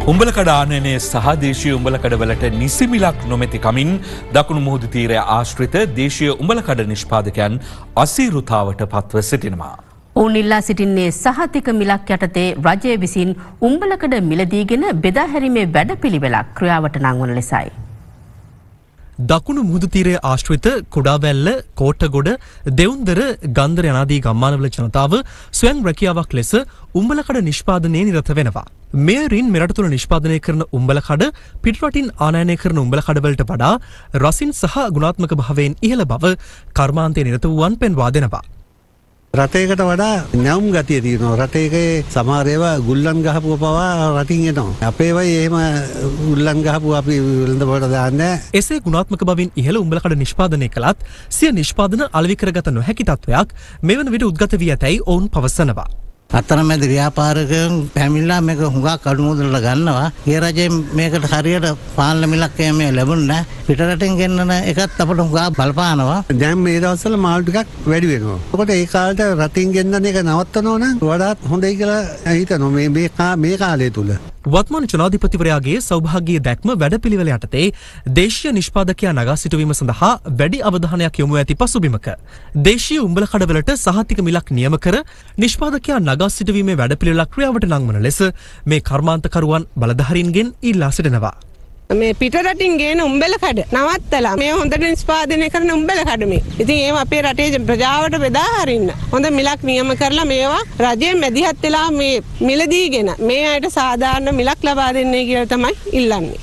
උඹලකඩ ආනයනයේ සහ දේශීය උඹලකඩවලට නිසි මිලක් නොමැති කමින් දකුණු මුහුදු තීරය ආශ්‍රිත දේශීය උඹලකඩ නිෂ්පාදකයන් අසීරුතාවට පත්ව සිටිනවා. ඔවුන් ඉල්ලා සිටින්නේ සහතික මිලක් යටතේ රජය විසින් උඹලකඩ මිලදීගෙන බෙදා හැරීමේ වැඩපිළිවෙලක් ක්‍රියාවට නංවන ලෙසයි. දකුණු මුහුදු තීරයේ ආශ්‍රිත කුඩාවැල්ල, කෝට්ටගොඩ, දෙවුන්දර, ගන්දර යනාදී ගම්මානවල ජනතාව ස්වයං රැකියාවක් ලෙස උඹලකඩ නිෂ්පාදනයේ නිරත වෙනවා. මෙයරින් මෙරට තුළ නිෂ්පාදනය කරන උඹලකඩ පිටරටින් ආනයනය කරන උඹලකඩවලට වඩා රසින් සහ ගුණාත්මක භාවයෙන් ඉහළ බව කර්මාන්තයේ නිරත වූවන් පෙන්වා දෙනවා. රටේකට වඩා නැවුම් ගතිය තියෙනවා. රටේකේ සමහර ඒවා ගුල්ලන් ගහපුව පවා රටින් එනවා. අපේ වයි එහෙම ගුල්ලන් ගහපුව අපි වෙළඳ පොළට දාන්නේ. එසේ ගුණාත්මක බවින් ඉහළ උඹලකඩ නිෂ්පාදනය කළත් සිය නිෂ්පාදන අලෙවි කරගත නොහැකි තත්වයක් මෙවන විට උද්ගත වී ඇතැයි ඔවුන් පවසනවා. අතරමැද ව්‍යාපාරිකයන් පැමිණලා මේක හුඟක් අඩු මුදලට ගන්නවා. ඒ රජයෙන් මේකට හරියට පාලන මිලක් මේ ලැබුණ නැහැ. පිටරටින් ගෙන්නන එකත් අපට හුඟක් බලපානවා. දැන් මේ දවස්වල මාළු ටිකක් වැඩි වෙනවා. ඔකට ඒ කාලේට රටින් ගෙන්නන එක නවත්තනවා නම් වඩාත් හොඳයි කියලා හිතනවා මේ කාලය තුල. වත්මන් ජනාධිපතිවරයාගේ සෞභාග්‍ය දැක්ම වැඩපිළිවෙල යටතේ දේශීය නිෂ්පාදකයා නගා සිටුවීම සඳහා වැඩි අවධානයක් යොමු ඇති පසුබිමක දේශීය උඹලකඩවලට සහතික මිලක් නියම කර නිෂ්පාදකයා නගා සිටුවීමේ වැඩපිළිවෙලක් ක්‍රියාවට නංවන ලෙස මේ කර්මාන්තකරුවන් බලධාරීන්ගෙන් ඉල්ලා සිටිනවා. මේ පිටරටින් ගේන උඹලකඩ නවත්තලා මේ හොඳට නිෂ්පාදනය කරන උඹලකඩ මේ. ඉතින් ඒව අපේ රටේ ප්‍රජාවට බෙදා හරින්න හොඳ මිලක් නියම කරලා මේවා රජයෙන් මැදිහත් වෙලා මේ මිලදීගෙන මේ අයට සාධාරණ මිලක් ලබා දෙන්නේ කියලා තමයි ඉල්ලන්නේ.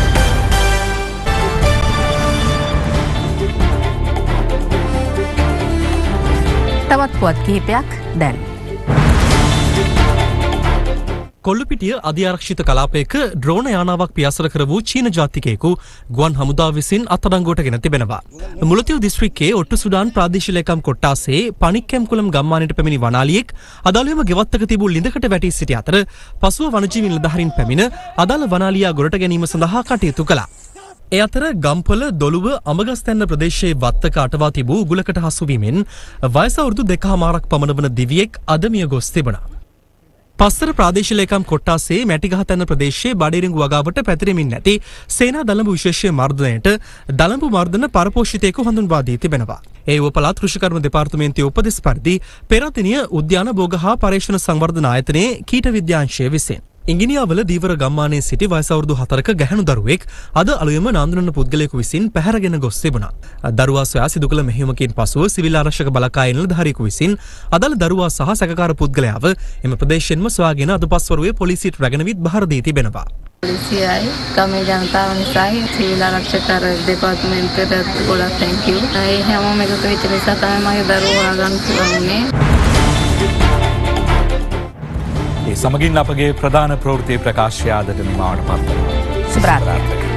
තවත් පුවත් කිහිපයක් දැන්. කොල්ලුපිටිය අධිආරක්ෂිත කලාපයක ඩ්‍රෝන යානාවක් පියාසර කර වූ චීන ජාතිකයෙකු ගුවන් හමුදාව විසින් අත්අඩංගුවට ගෙන තිබෙනවා. මුලතිව් දිස්ත්‍රික්කයේ ඔට්ටු සුඩාන් ප්‍රාදේශීය ලේකම් කොට්ටාසේ පණික්කැම්කුලම් ගම්මානයට පැමිණි වනාලියෙක් අදාළවම ගෙවත්තක තිබූ ලිඳකට වැටී සිටි අතර පසුව වනජීවි නිලධාරීන් පැමිණ අදාළ වනාලියා ගොඩට ගැනීම සඳහා කටයුතු කළා. ඒ අතර ගම්පොළ දොළුව අමගස්තැන්න ප්‍රදේශයේ වත්තක අටවා තිබූ උගුලකට හසු වීමෙන් වයස අවුරුදු 2කමාරක් පමණ වන දිවියෙක් අද මිය ගොස් තිබුණා. පස්සර ප්‍රාදේශීය ලේකම් කොට්ටාසේ මැටිගහතැන්න ප්‍රදේශයේ බඩිරිඟු වගාවට පැතිරෙමින් නැති සේනා දළඹු විශේෂ මර්දනයට දළඹු මර්දන පරපෝෂිතයෙකු හඳුන්වා දී තිබෙනවා. ඒ උපලාත් කෘෂිකර්ම දෙපාර්තමේන්තුවේ උපදෙස් පරිදි පෙරදිනිය උද්‍යාන භෝග හා පර්යේෂණ සංවර්ධන ආයතනයේ කීට විද්‍යාංශය විසින් ඉංගිනියාවල දීවර ගම්මානයේ සිටි වයස අවුරුදු 4ක ගැහැණු දරුවෙක් අද අලුයම නාඳුනන පුද්ගලයෙකු විසින් පැහැරගෙන ගොස් තිබුණා. දරුවා සොයා සිදු කළ මෙහෙයුමකින් පසුව සිවිල් ආරක්ෂක බලකාය නිලධාරියෙකු විසින් අදාළ දරුවා සහ සැකකාර පුද්ගලයාව එම ප්‍රදේශයෙන්ම සොයාගෙන අද පස්වරුවේ පොලිසියට රැගෙන විත් බහර දී තිබෙනවා. පොලිසියයි ගමේ ජනතාව නිසායි සිවිල් ආරක්ෂක දෙපාර්තමේන්තුවට ගොඩක් තැන්ක් යූ. ඒ හැමෝම එකතු වෙච්ච නිසා තමයි මගේ දරුවා ගන්න පුළුවන්නේ. ඒ සමගින් අපගේ ප්‍රධාන ප්‍රවෘත්ති ප්‍රකාශය ආදට නිමාවට පත් වෙනවා. සුබ රාත්‍රියක්.